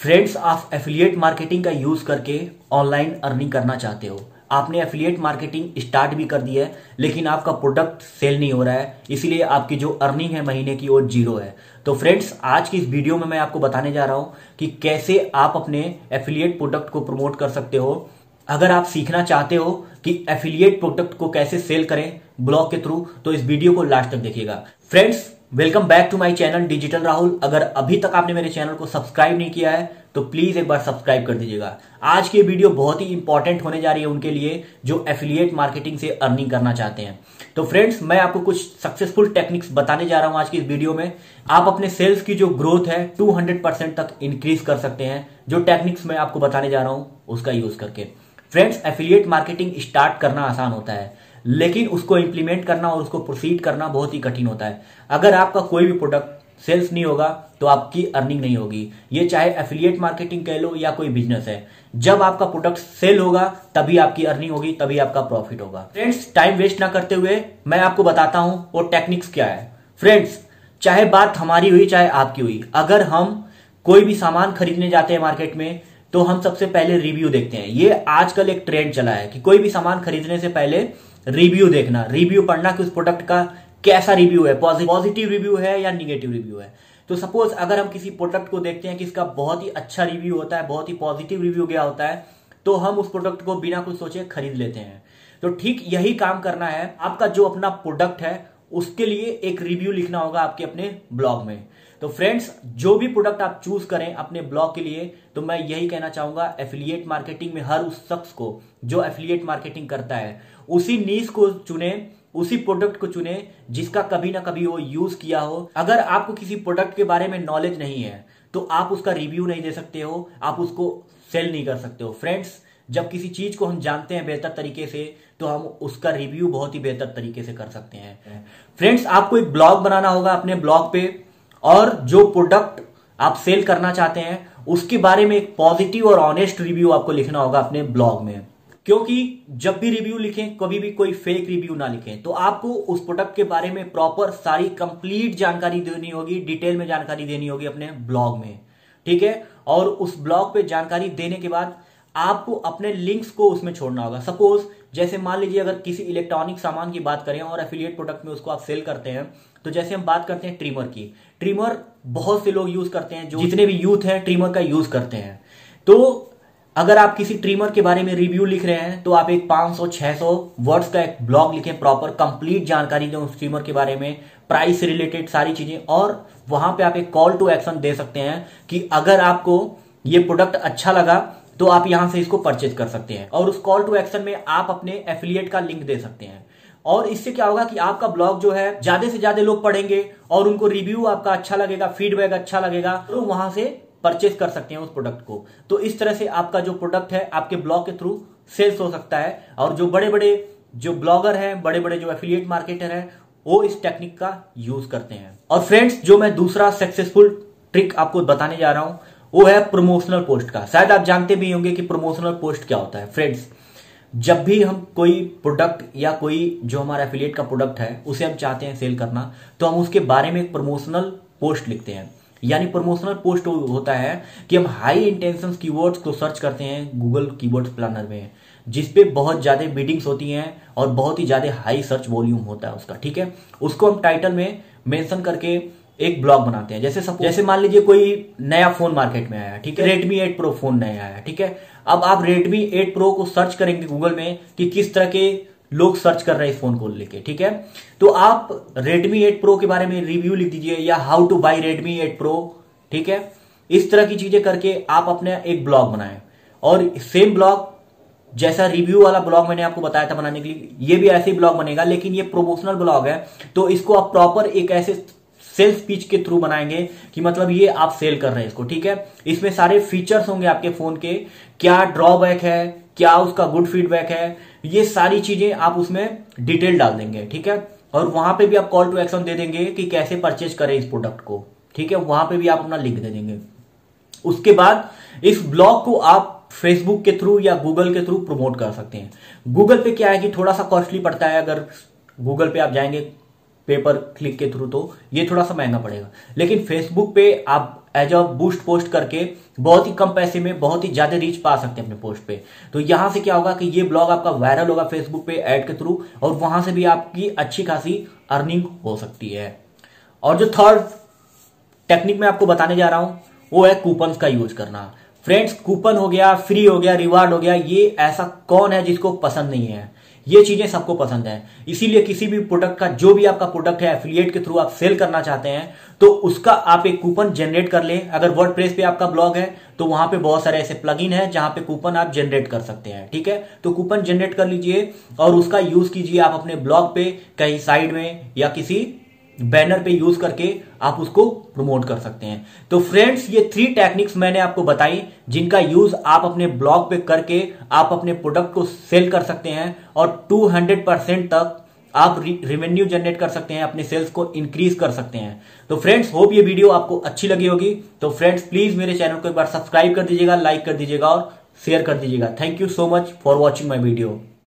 Friends, आप affiliate marketing का use करके ऑनलाइन अर्निंग करना चाहते हो। आपने एफिलिएट मार्केटिंग स्टार्ट भी कर दी है, लेकिन आपका प्रोडक्ट सेल नहीं हो रहा है, इसीलिए आपकी जो अर्निंग है महीने की वो 0 है। तो फ्रेंड्स, आज की इस वीडियो में मैं आपको बताने जा रहा हूं कि कैसे आप अपने एफिलिएट प्रोडक्ट को प्रमोट कर सकते हो। अगर आप सीखना चाहते हो कि एफिलिएट प्रोडक्ट को कैसे सेल करें ब्लॉग के थ्रू, तो इस वीडियो को लास्ट तक देखिएगा। Friends, welcome back to my channel digital Rahul. अगर अभी तक आपने मेरे चैनल को सब्सक्राइब नहीं किया है तो प्लीज एक बार सब्सक्राइब कर दीजिएगा। आज की वीडियो बहुत ही इंपॉर्टेंट होने जा रही है उनके लिए जो एफिलिएट मार्केटिंग से अर्निंग करना चाहते हैं। तो फ्रेंड्स, मैं आपको कुछ सक्सेसफुल टेक्निक्स बताने जा रहा हूं आज की इस वीडियो में। आप अपने सेल्स की जो ग्रोथ है 200% तक इंक्रीज कर सकते हैं, जो टेक्निक्स मैं आपको बताने जा रहा हूं उसका यूज करके। फ्रेंड्स, एफिलिएट मार्केटिंग स्टार्ट करना आसान होता है, लेकिन उसको इंप्लीमेंट करना और उसको प्रोसीड करना बहुत ही कठिन होता है। अगर आपका कोई भी प्रोडक्ट सेल्स नहीं होगा तो आपकी अर्निंग नहीं होगी। ये चाहे एफिलिएट मार्केटिंग कह लो या कोई बिजनेस है, जब आपका प्रोडक्ट सेल होगा तभी आपकी अर्निंग होगी, तभी आपका प्रॉफिट होगा। फ्रेंड्स, टाइम वेस्ट ना करते हुए मैं आपको बताता हूं वो टेक्निक्स क्या है। फ्रेंड्स, चाहे बात हमारी हुई चाहे आपकी हुई, अगर हम कोई भी सामान खरीदने जाते हैं मार्केट में तो हम सबसे पहले रिव्यू देखते हैं। ये आजकल एक ट्रेंड चला है कि कोई भी सामान खरीदने से पहले रिव्यू देखना, रिव्यू पढ़ना कि उस प्रोडक्ट का कैसा रिव्यू है, पॉजिटिव रिव्यू है या निगेटिव रिव्यू है। तो सपोज अगर हम किसी प्रोडक्ट को देखते हैं कि इसका बहुत ही अच्छा रिव्यू होता है, बहुत ही पॉजिटिव रिव्यू गया होता है, तो हम उस प्रोडक्ट को बिना कुछ सोचे खरीद लेते हैं। तो ठीक यही काम करना है। आपका जो अपना प्रोडक्ट है उसके लिए एक रिव्यू लिखना होगा आपके अपने ब्लॉग में। तो फ्रेंड्स, जो भी प्रोडक्ट आप चूज करें अपने ब्लॉग के लिए, तो मैं यही कहना चाहूंगा एफिलिएट मार्केटिंग में हर उस शख्स को जो एफिलिएट मार्केटिंग करता है उसी नीश को चुने, उसी प्रोडक्ट को चुने जिसका कभी ना कभी वो यूज किया हो। अगर आपको किसी प्रोडक्ट के बारे में नॉलेज नहीं है तो आप उसका रिव्यू नहीं दे सकते हो, आप उसको सेल नहीं कर सकते हो। फ्रेंड्स, जब किसी चीज को हम जानते हैं बेहतर तरीके से तो हम उसका रिव्यू बहुत ही बेहतर तरीके से कर सकते हैं। फ्रेंड्स, आपको एक ब्लॉग बनाना होगा अपने ब्लॉग पे, और जो प्रोडक्ट आप सेल करना चाहते हैं उसके बारे में एक पॉजिटिव और ऑनेस्ट रिव्यू आपको लिखना होगा अपने ब्लॉग में। क्योंकि जब भी रिव्यू लिखें कभी भी कोई फेक रिव्यू ना लिखें। तो आपको उस प्रोडक्ट के बारे में प्रॉपर सारी कंप्लीट जानकारी देनी होगी, डिटेल में जानकारी देनी होगी अपने ब्लॉग में, ठीक है। और उस ब्लॉग पे जानकारी देने के बाद आपको अपने लिंक्स को उसमें छोड़ना होगा। सपोज जैसे मान लीजिए अगर किसी इलेक्ट्रॉनिक सामान की बात करें और एफिलिएट प्रोडक्ट में उसको आप सेल करते हैं, तो जैसे हम बात करते हैं ट्रिमर की, ट्रिमर बहुत से लोग यूज करते हैं, जो जितने भी यूथ हैं ट्रिमर का यूज करते हैं। तो अगर आप किसी ट्रिमर के बारे में रिव्यू लिख रहे हैं तो आप एक 500-600 वर्ड्स का एक ब्लॉग लिखें, प्रॉपर कंप्लीट जानकारी दें उस ट्रिमर के बारे में, प्राइस से रिलेटेड सारी चीजें। और वहां पे आप एक कॉल टू एक्शन दे सकते हैं कि अगर आपको ये प्रोडक्ट अच्छा लगा तो आप यहां से इसको परचेज कर सकते हैं। और उस कॉल टू एक्शन में आप अपने एफिलिएट का लिंक दे सकते हैं। और इससे क्या होगा कि आपका ब्लॉग जो है ज्यादा से ज्यादा लोग पढ़ेंगे और उनको रिव्यू आपका अच्छा लगेगा, फीडबैक अच्छा लगेगा, तो वहां से परचेज कर सकते हैं उस प्रोडक्ट को। तो इस तरह से आपका जो प्रोडक्ट है आपके ब्लॉग के थ्रू सेल्स हो सकता है। और जो बड़े बड़े जो ब्लॉगर हैं, बड़े बड़े जो एफिलिएट मार्केटर हैं, वो इस टेक्निक का यूज करते हैं। और फ्रेंड्स, जो मैं दूसरा सक्सेसफुल ट्रिक आपको बताने जा रहा हूं वो है प्रमोशनल पोस्ट का। शायद आप जानते भी होंगे कि प्रमोशनल पोस्ट क्या होता है। फ्रेंड्स, जब भी हम कोई प्रोडक्ट या कोई जो हमारा एफिलिएट का प्रोडक्ट है उसे हम चाहते हैं सेल करना, तो हम उसके बारे में एक प्रमोशनल पोस्ट लिखते हैं। यानी प्रमोशनल पोस्ट होता है कि हम हाई इंटेंशन कीवर्ड्स को सर्च करते हैं गूगल कीवर्ड्स प्लानर में, जिसपे बहुत ज्यादा बिडिंग्स होती हैं और बहुत ही ज्यादा हाई सर्च वॉल्यूम होता है उसका, ठीक है। उसको हम टाइटल में मेंशन करके एक ब्लॉग बनाते हैं। जैसे मान लीजिए कोई नया फोन मार्केट में आया है, ठीक है, Redmi 8 Pro फोन नया आया है, ठीक है। अब आप Redmi 8 Pro को सर्च करेंगे गूगल में कि किस तरह के लोग सर्च कर रहे हैं इस फोन को लेके, ठीक है। तो आप Redmi 8 Pro के बारे में रिव्यू लिख दीजिए या how to buy Redmi 8 Pro, ठीक है। इस तरह की चीजें करके आप अपने एक ब्लॉग बनाएं। और सेम ब्लॉग जैसा रिव्यू वाला ब्लॉग मैंने आपको बताया था बनाने के लिए, ये भी ऐसे ही ब्लॉग बनेगा, लेकिन ये प्रमोशनल ब्लॉग है। तो इसको आप प्रॉपर एक ऐसे सेल्स पिच के थ्रू बनाएंगे कि मतलब ये आप सेल कर रहे हैं इसको, ठीक है। इसमें सारे फीचर्स होंगे आपके फोन के, क्या ड्रॉबैक है, क्या उसका गुड फीडबैक है, ये सारी चीजें आप उसमें डिटेल डाल देंगे, ठीक है। और वहां पे भी आप कॉल टू एक्शन दे देंगे कि कैसे परचेज करें इस प्रोडक्ट को, ठीक है। वहां पे भी आप अपना लिंक दे देंगे। उसके बाद इस ब्लॉग को आप फेसबुक के थ्रू या गूगल के थ्रू प्रमोट कर सकते हैं। गूगल पे क्या है कि थोड़ा सा कॉस्टली पड़ता है, अगर गूगल पे आप जाएंगे पेपर क्लिक के थ्रू तो ये थोड़ा सा महंगा पड़ेगा। लेकिन फेसबुक पे आप एज अ बूस्ट पोस्ट करके बहुत ही कम पैसे में बहुत ही ज्यादा रीच पा सकते हैं अपने पोस्ट पे। तो यहां से क्या होगा कि ये ब्लॉग आपका वायरल होगा फेसबुक पे ऐड के थ्रू, और वहां से भी आपकी अच्छी खासी अर्निंग हो सकती है। और जो थर्ड टेक्निक मैं आपको बताने जा रहा हूं वो है कूपन्स का यूज करना। फ्रेंड्स, कूपन हो गया, फ्री हो गया, रिवार्ड हो गया, ये ऐसा कौन है जिसको पसंद नहीं है? ये चीजें सबको पसंद है। इसीलिए किसी भी प्रोडक्ट का, जो भी आपका प्रोडक्ट है एफिलिएट के थ्रू आप सेल करना चाहते हैं, तो उसका आप एक कूपन जनरेट कर लें। अगर वर्डप्रेस पे आपका ब्लॉग है तो वहां पे बहुत सारे ऐसे प्लगइन है जहां पे कूपन आप जनरेट कर सकते हैं। ठीक है, तो कूपन जनरेट कर लीजिए और उसका यूज कीजिए आप अपने ब्लॉग पे, कहीं साइड में या किसी बैनर पे यूज करके आप उसको प्रमोट कर सकते हैं। तो फ्रेंड्स, ये 3 टेक्निक्स मैंने आपको बताई जिनका यूज आप अपने ब्लॉग पे करके आप अपने प्रोडक्ट को सेल कर सकते हैं और 200% तक आप रेवेन्यू जनरेट कर सकते हैं, अपने सेल्स को इंक्रीज कर सकते हैं। तो फ्रेंड्स, होप ये वीडियो आपको अच्छी लगी होगी। तो फ्रेंड्स, प्लीज मेरे चैनल को एक बार सब्सक्राइब कर दीजिएगा, लाइक कर दीजिएगा और शेयर कर दीजिएगा। Thank you so much for watching my video.